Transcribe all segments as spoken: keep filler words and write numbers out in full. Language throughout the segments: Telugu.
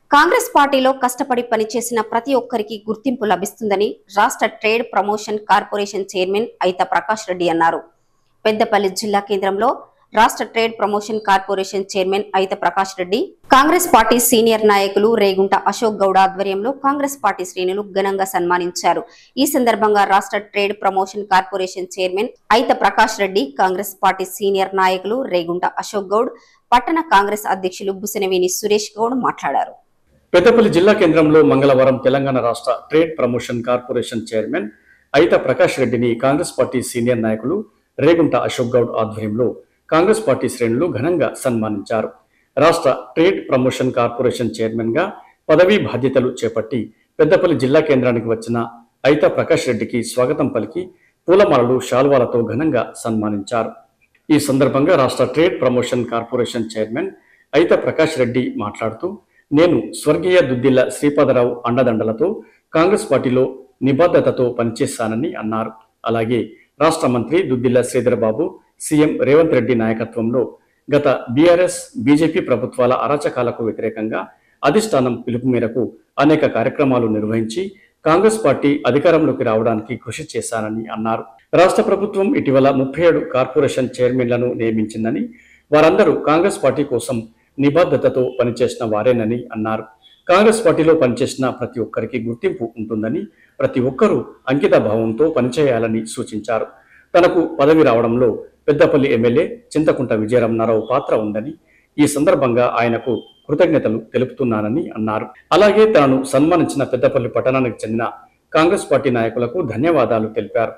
కాంగ్రెస్ పార్టీలో కష్టపడి పనిచేసిన ప్రతి ఒక్కరికి గుర్తింపు లభిస్తుందని రాష్ట్ర trade promotion corporation chairman Aitha Prakash Reddy అన్నారు. పెద్దపల్లి జిల్లా కేంద్రంలో రాష్ట్ర trade promotion corporation chairman Aitha Prakash Reddy, Congress party senior నాయకులు రేగుంట అశోక్ గౌడ ఆధ్వర్యంలో కాంగ్రెస్ పార్టీ శ్రేణులు ఘనంగా సన్మానించారు. ఈ సందర్భంగా రాష్ట్ర trade promotion corporation chairman Aitha Prakash Reddy, Congress party senior నాయకులు రేగుంట అశోక్ గౌడ్, పట్టణ కాంగ్రెస్ అధ్యక్షులు బుసనవేని సురేష్ గౌడ్ మాట్లాడారు. పెద్దపల్లి జిల్లా కేంద్రంలో మంగళవారం తెలంగాణ రాష్ట్ర trade promotion corporation chairman Aitha Prakash రెడ్డిని కాంగ్రెస్ పార్టీ సీనియర్ నాయకులు రేగుంట అశోక్ గౌడ్ ఆధ్వర్యంలో కాంగ్రెస్ పార్టీ శ్రేణులు ఘనంగా సన్మానించారు. రాష్ట్ర ట్రేడ్ ప్రమోషన్ కార్పొరేషన్ చైర్మన్ గా పదవీ బాధ్యతలు చేపట్టి పెద్దపల్లి జిల్లా కేంద్రానికి వచ్చిన ఐత ప్రకాష్ రెడ్డికి స్వాగతం పలికి పూలమాలలు, శాల్వాలతో ఘనంగా సన్మానించారు. ఈ సందర్భంగా రాష్ట్ర trade promotion corporation chairman Aitha Prakash Reddy మాట్లాడుతూ, నేను స్వర్గీయ దుద్దిల్ల శ్రీపాదరావు అండదండలతో కాంగ్రెస్ పార్టీలో నిబద్ధతతో పనిచేశానని అన్నారు. అలాగే రాష్ట్ర మంత్రి దుద్దిల్ల శ్రీధరబాబు, సీఎం రేవంత్ రెడ్డి నాయకత్వంలో గత బీఆర్ఎస్ బీజేపీ ప్రభుత్వాల అరాచకాలకు వ్యతిరేకంగా అధిష్టానం పిలుపు మేరకు అనేక కార్యక్రమాలు నిర్వహించి కాంగ్రెస్ పార్టీ అధికారంలోకి రావడానికి కృషి చేశానని అన్నారు. రాష్ట్ర ప్రభుత్వం ఇటీవల ముప్పై ఏడు కార్పొరేషన్ చైర్మన్లను నియమించిందని, వారందరూ కాంగ్రెస్ పార్టీ కోసం నిబద్ధతతో పనిచేసిన వారేనని అన్నారు. కాంగ్రెస్ పార్టీలో పనిచేసిన ప్రతి ఒక్కరికి గుర్తింపు ఉంటుందని, ప్రతి ఒక్కరూ అంకిత భావంతో పనిచేయాలని సూచించారు. తనకు పదవి రావడంలో పెద్దపల్లి ఎమ్మెల్యే చింతకుంట విజయరమణారావు పాత్ర ఉందని, ఈ సందర్భంగా ఆయనకు కృతజ్ఞతలు తెలుపుతున్నానని అన్నారు. అలాగే తనను సన్మానించిన పెద్దపల్లి పట్టణానికి చెందిన కాంగ్రెస్ పార్టీ నాయకులకు ధన్యవాదాలు తెలిపారు.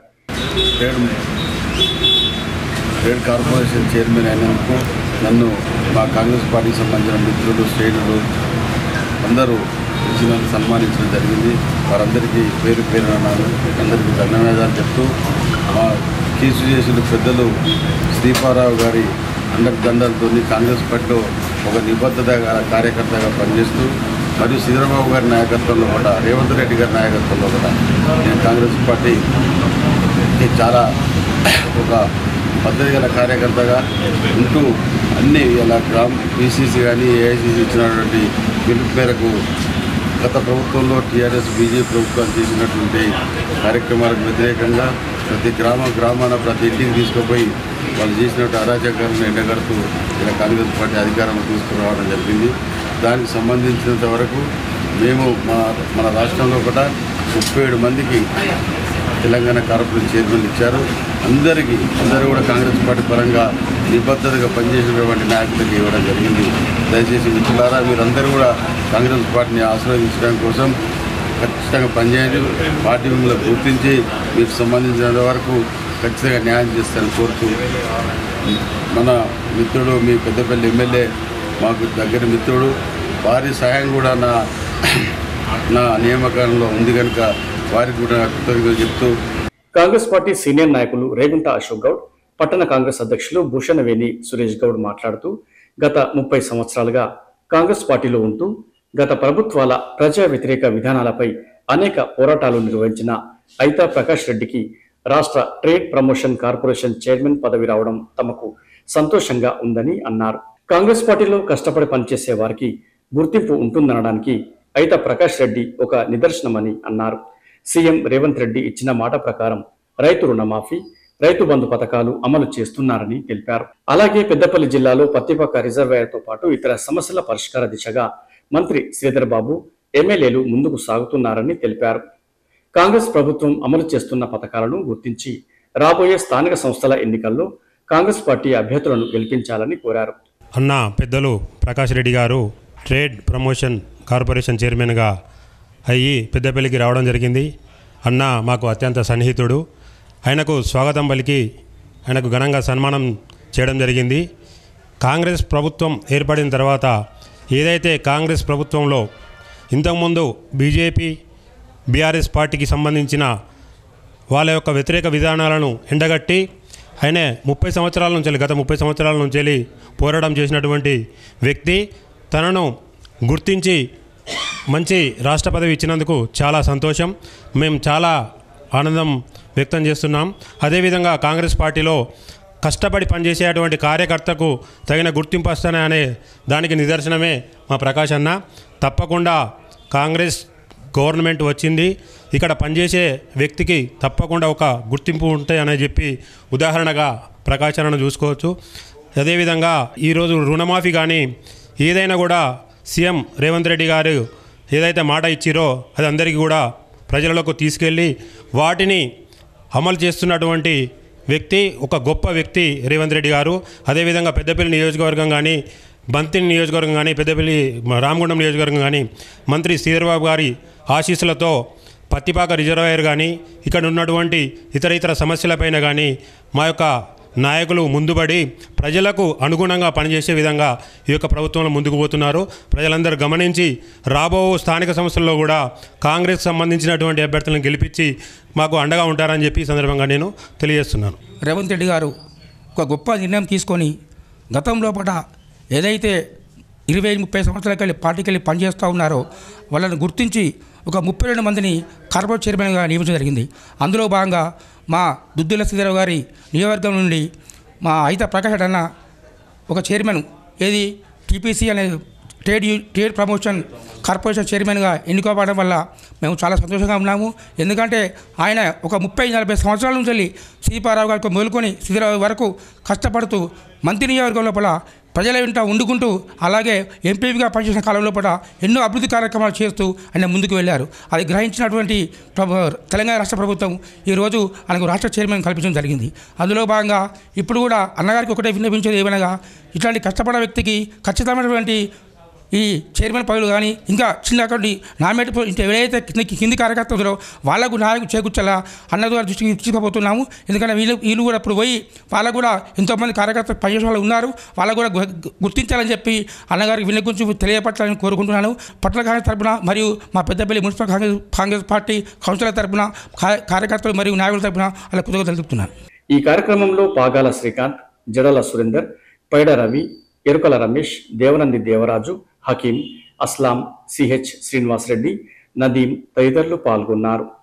ట్రేడ్ కార్పొరేషన్ చైర్మన్ అయినందుకు నన్ను మా కాంగ్రెస్ పార్టీకి సంబంధించిన మిత్రులు, శ్రేణులు అందరూ వచ్చి నన్ను సన్మానించడం జరిగింది. వారందరికీ పేరు పేరు అందరికీ ధన్యవాదాలు చెప్తూ, మా కీసు చేసిన పెద్దలు శ్రీపాదరావు గారి అండదండలతో కాంగ్రెస్ పార్టీలో ఒక నిబద్ధత కార్యకర్తగా పనిచేస్తూ, మరియు శ్రీధరబాబు గారి నాయకత్వంలో కూడా, రేవంత్ రెడ్డి గారి నాయకత్వంలో కూడా నేను కాంగ్రెస్ పార్టీ చాలా ఒక పద్ధతి గల కార్యకర్తగా ఉంటూ అన్ని ఇలా గ్రామ పీసీసీ కానీ ఏఐసీసీ ఇచ్చినటువంటి పిలుపు మేరకు గత ప్రభుత్వంలో టీఆర్ఎస్ బీజేపీ ప్రభుత్వాలు చేసినటువంటి కార్యక్రమాలకు వ్యతిరేకంగా ప్రతి గ్రామ గ్రామాన ప్రతి ఇంటికి తీసుకుపోయి వాళ్ళు చేసినట్టు అరాచకాలను ఎండగడుతూ ఇలా కాంగ్రెస్ పార్టీ అధికారంలో తీసుకురావడం జరిగింది. దానికి సంబంధించినంత వరకు మేము మా మన రాష్ట్రంలో కూడా ముప్పై ఏడు మందికి తెలంగాణ కార్పొరేషన్ చైర్మన్ ఇచ్చారు. అందరికీ అందరూ కూడా కాంగ్రెస్ పార్టీ పరంగా నిబద్ధతగా పనిచేసినటువంటి నాయకులకు ఇవ్వడం జరిగింది. దయచేసి మిత్రులారా, మీరందరూ కూడా కాంగ్రెస్ పార్టీని ఆశీర్వదించడం కోసం ఖచ్చితంగా పనిచేయండి. పార్టీ మిమ్మల్ని గుర్తించి మీకు సంబంధించినంత వరకు ఖచ్చితంగా న్యాయం చేస్తారని కోరుతూ, మన మిత్రుడు మీ పెద్దపల్లి ఎమ్మెల్యే మాకు దగ్గర మిత్రుడు, వారి సహాయం కూడా నా నా నియామకంలో ఉంది కనుక వారికి కూడా కృతజ్ఞతలు చెప్తూ, కాంగ్రెస్ పార్టీ సీనియర్ నాయకులు రేగుంట అశోక్ గౌడ్, పట్టణ కాంగ్రెస్ అధ్యక్షులు భూషణవేని సురేష్ గౌడ్ మాట్లాడుతూ, గత ముప్పై సంవత్సరాలుగా కాంగ్రెస్ పార్టీలో ఉంటూ గత ప్రభుత్వాల ప్రజా వ్యతిరేక విధానాలపై అనేక పోరాటాలు నిర్వహించిన ఐత ప్రకాష్ రెడ్డికి రాష్ట్ర ట్రేడ్ ప్రమోషన్ కార్పొరేషన్ చైర్మన్ పదవి రావడం తమకు సంతోషంగా ఉందని అన్నారు. కాంగ్రెస్ పార్టీలో కష్టపడి పనిచేసే వారికి గుర్తింపు ఉంటుందనడానికి ఐత ప్రకాష్ రెడ్డి ఒక నిదర్శనమని అన్నారు. సీఎం రేవంత్ రెడ్డి ఇచ్చిన మాట ప్రకారం రైతు రుణమాఫీ, రైతు బంధు పథకాలు అమలు చేస్తున్నారని తెలిపారు. అలాగే పెద్దపల్లి జిల్లాలో పత్తిపాక రిజర్వాయర్తో పాటు ఇతర సమస్యల పరిష్కార దిశగా మంత్రి శ్రీధరబాబు, ఎమ్మెల్యేలు ముందుకు సాగుతున్నారని తెలిపారు. కాంగ్రెస్ ప్రభుత్వం అమలు చేస్తున్న పథకాలను గుర్తించి రాబోయే స్థానిక సంస్థల ఎన్నికల్లో కాంగ్రెస్ పార్టీ అభ్యర్థులను గెలిపించాలని కోరారు. అన్న పెద్దలు ప్రకాష్ రెడ్డి గారు ట్రేడ్ ప్రమోషన్ కార్పొరేషన్ చైర్మన్గా అయ్యి పెద్దపల్లికి రావడం జరిగింది. అన్న మాకు అత్యంత సన్నిహితుడు. ఆయనకు స్వాగతం పలికి ఆయనకు ఘనంగా సన్మానం చేయడం జరిగింది. కాంగ్రెస్ ప్రభుత్వం ఏర్పడిన తర్వాత ఏదైతే కాంగ్రెస్ ప్రభుత్వంలో ఇంతకుముందు బీజేపీ బీఆర్ఎస్ పార్టీకి సంబంధించిన వాళ్ళ యొక్క వ్యతిరేక విధానాలను ఎండగట్టి ఆయన ముప్పై సంవత్సరాల నుంచి గత ముప్పై సంవత్సరాల నుంచి పోరాటం చేసినటువంటి వ్యక్తి, తనను గుర్తించి మంచి రాష్ట్ర పదవి ఇచ్చినందుకు చాలా సంతోషం. మేము చాలా ఆనందం వ్యక్తం చేస్తున్నాం. అదేవిధంగా కాంగ్రెస్ పార్టీలో కష్టపడి పనిచేసేటువంటి కార్యకర్తకు తగిన గుర్తింపు వస్తానే అనే దానికి నిదర్శనమే మా ప్రకాష్ అన్న. తప్పకుండా కాంగ్రెస్ గవర్నమెంట్ వచ్చింది, ఇక్కడ పనిచేసే వ్యక్తికి తప్పకుండా ఒక గుర్తింపు ఉంటాయని చెప్పి ఉదాహరణగా ప్రకాశనను చూసుకోవచ్చు. అదేవిధంగా ఈరోజు రుణమాఫీ కానీ ఏదైనా కూడా సీఎం రేవంత్ రెడ్డి గారు ఏదైతే మాట ఇచ్చిరో అది అందరికీ కూడా ప్రజలకు తీసుకెళ్ళి వాటిని అమలు చేస్తున్నటువంటి వ్యక్తి, ఒక గొప్ప వ్యక్తి రేవంత్ రెడ్డి గారు. అదేవిధంగా పెద్దపల్లి నియోజకవర్గం కానీ, బంతిని నియోజకవర్గం కానీ, పెద్దపల్లి రామగుండం నియోజకవర్గం కానీ మంత్రి శ్రీధర్బాబు గారి ఆశీస్సులతో పత్తిపాక రిజర్వాయర్ కానీ ఇక్కడ ఉన్నటువంటి ఇతర ఇతర సమస్యలపైన కానీ మా యొక్క నాయకులు ముందుబడి ప్రజలకు అనుగుణంగా పనిచేసే విధంగా ఈ యొక్క ప్రభుత్వంలో ముందుకు పోతున్నారు. ప్రజలందరూ గమనించి రాబో స్థానిక సంస్థల్లో కూడా కాంగ్రెస్ సంబంధించినటువంటి అభ్యర్థులను గెలిపించి మాకు అండగా ఉంటారని చెప్పి ఈ సందర్భంగా నేను తెలియజేస్తున్నాను. రేవంత్ రెడ్డి గారు ఒక గొప్ప నిర్ణయం తీసుకొని గతంలో పట ఏదైతే ఇరవై ముప్పై సంవత్సరాలకి వెళ్ళి పార్టీకి వెళ్ళి పనిచేస్తూ ఉన్నారో వాళ్ళని గుర్తించి ఒక ముప్పై రెండు మందిని కార్పొరేట్ చైర్మన్గా నియమించడం జరిగింది. అందులో భాగంగా మా దుద్దుల శ్రీధర్ గారి నియోజకవర్గం నుండి మా అయిత ప్రకాష్ అన్న ఒక చైర్మన్ ఏది టీపీసీ అనే ట్రేడ్ యూ ట్రేడ్ ప్రమోషన్ కార్పొరేషన్ చైర్మన్గా ఎన్నుకోవడం వల్ల మేము చాలా సంతోషంగా ఉన్నాము. ఎందుకంటే ఆయన ఒక ముప్పై నలభై సంవత్సరాల నుంచి వెళ్ళి సీపారావు గారికి మొదలుకొని శ్రీధరరావు వరకు కష్టపడుతూ మంత్రి నియోజకవర్గం లోపల ప్రజల వెంట ఉండుకుంటూ అలాగే ఎంపీగా పనిచేసిన కాలం లోపల ఎన్నో అభివృద్ధి కార్యక్రమాలు చేస్తూ ఆయన ముందుకు వెళ్ళారు. అది గ్రహించినటువంటి తెలంగాణ రాష్ట్ర ప్రభుత్వం ఈరోజు ఆయనకు రాష్ట్ర చైర్మన్ కల్పించడం జరిగింది. అందులో భాగంగా ఇప్పుడు కూడా అన్నగారికి ఒకటే విన్నపించేది ఏమనగా ఇట్లాంటి కష్టపడే వ్యక్తికి ఖచ్చితమైనటువంటి ఈ చైర్మన్ పదవులు కానీ ఇంకా చిన్నటువంటి నామేటి ఎవరైతే కింది కింది కార్యకర్తలు వాళ్ళకు నాయకు చేకూర్చాలా అన్న ద్వారా దృష్టికి తీసుకుపోతున్నాము. ఎందుకంటే వీళ్ళు వీళ్ళు కూడా ఇప్పుడు పోయి వాళ్ళకు కూడా ఎంతోమంది కార్యకర్తలు పనిచేసే వాళ్ళు ఉన్నారు, వాళ్ళకు కూడా గుర్తించాలని చెప్పి అన్నగారికి వీళ్ళ గురించి తెలియపరచాలని కోరుకుంటున్నాను. పట్టణ కాంగ్రెస్ తరఫున మరియు మా Peddapalli municipal Congress Congress party councillor తరఫున కార్యకర్తలు మరియు నాయకుల తరఫున వాళ్ళ కృతజ్ఞతలు తెలుపుతున్నాను. ఈ కార్యక్రమంలో పాగాల శ్రీకాంత్, జడల సురేందర్, పైడ రవి, ఎరుకల రమేష్, దేవనంది దేవరాజు, హకీం, అస్లాం, సిహెచ్ శ్రీనివాస్ రెడ్డి, నదీం తదితరులు పాల్గొన్నారు.